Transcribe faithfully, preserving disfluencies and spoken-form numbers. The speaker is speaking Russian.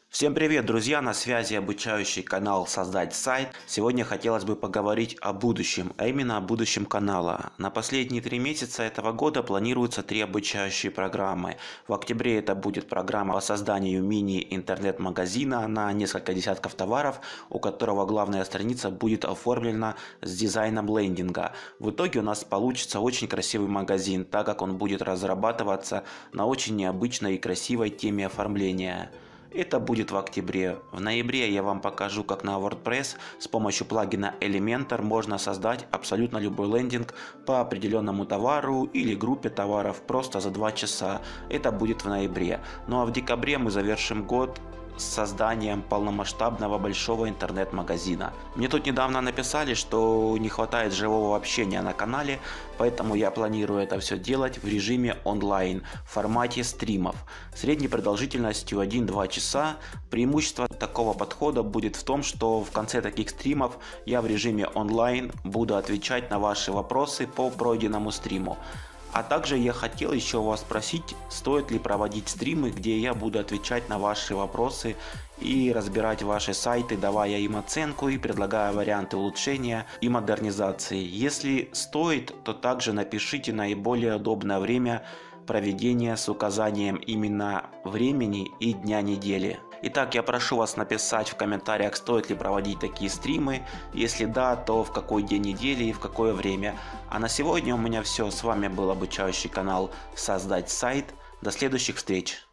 Всем привет, друзья! На связи обучающий канал «Создать сайт». Сегодня хотелось бы поговорить о будущем, а именно о будущем канала. На последние три месяца этого года планируются три обучающие программы. В октябре это будет программа по созданию мини-интернет-магазина на несколько десятков товаров, у которого главная страница будет оформлена с дизайном лендинга. В итоге у нас получится очень красивый магазин, так как он будет разрабатываться на очень необычной и красивой теме оформления. Это будет в октябре. В ноябре я вам покажу, как на WordPress с помощью плагина Elementor можно создать абсолютно любой лендинг по определенному товару или группе товаров просто за два часа. Это будет в ноябре. Ну а в декабре мы завершим год с созданием полномасштабного большого интернет-магазина. Мне тут недавно написали, что не хватает живого общения на канале, поэтому я планирую это все делать в режиме онлайн, в формате стримов, средней продолжительностью один-два часа. Преимущество такого подхода будет в том, что в конце таких стримов я в режиме онлайн буду отвечать на ваши вопросы по пройденному стриму. А также я хотел еще у вас спросить, стоит ли проводить стримы, где я буду отвечать на ваши вопросы и разбирать ваши сайты, давая им оценку и предлагая варианты улучшения и модернизации. Если стоит, то также напишите наиболее удобное время проведения с указанием именно времени и дня недели. Итак, я прошу вас написать в комментариях, стоит ли проводить такие стримы. Если да, то в какой день недели и в какое время. А на сегодня у меня все. С вами был обучающий канал «Создать сайт». До следующих встреч!